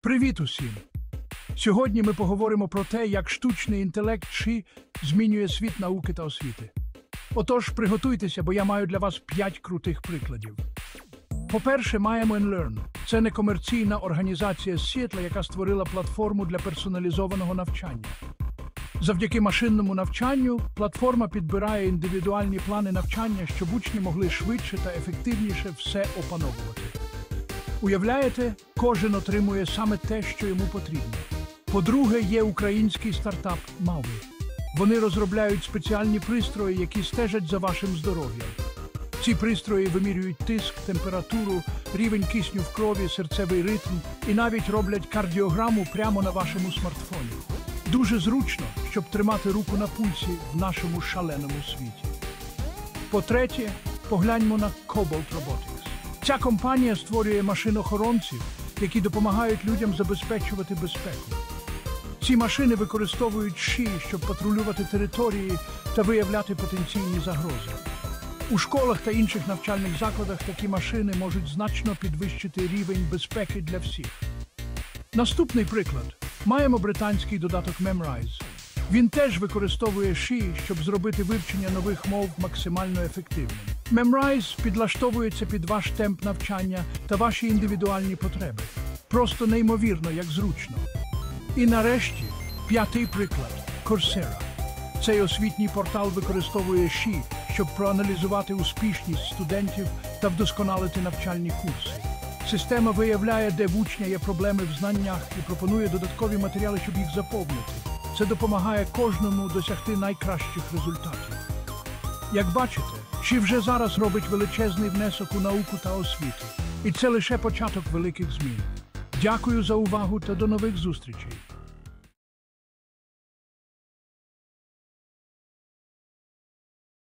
Привіт усім! Сьогодні ми поговоримо про те, як штучний інтелект ШІ змінює світ науки та освіти. Отож, приготуйтеся, бо я маю для вас 5 крутих прикладів. По-перше, маємо NLearn. Це некомерційна організація з Сіетла, яка створила платформу для персоналізованого навчання. Завдяки машинному навчанню платформа підбирає індивідуальні плани навчання, щоб учні могли швидше та ефективніше все опановувати. Уявляєте, кожен отримує саме те, що йому потрібно. По-друге, є український стартап Маві. Вони розробляють спеціальні пристрої, які стежать за вашим здоров'ям. Ці пристрої вимірюють тиск, температуру, рівень кисню в крові, серцевий ритм і навіть роблять кардіограму прямо на вашому смартфоні. Дуже зручно, щоб тримати руку на пульсі в нашому шаленому світі. По-третє, погляньмо на Cobalt Robotics. Ця компанія створює машин-охоронців, які допомагають людям забезпечувати безпеку. Ці машини використовують ШІ, щоб патрулювати території та виявляти потенційні загрози. У школах та інших навчальних закладах такі машини можуть значно підвищити рівень безпеки для всіх. Наступний приклад. Маємо британський додаток Memrise. Він теж використовує ШІ, щоб зробити вивчення нових мов максимально ефективним. Memrise підлаштовується під ваш темп навчання та ваші індивідуальні потреби. Просто неймовірно, як зручно. І нарешті, 5-й приклад – Coursera. Цей освітній портал використовує ШІ, щоб проаналізувати успішність студентів та вдосконалити навчальні курси. Система виявляє, де в учня є проблеми в знаннях і пропонує додаткові матеріали, щоб їх заповнити. Це допомагає кожному досягти найкращих результатів. Як бачите, ШІ вже зараз робить величезний внесок у науку та освіту. І це лише початок великих змін. Дякую за увагу та до нових зустрічей.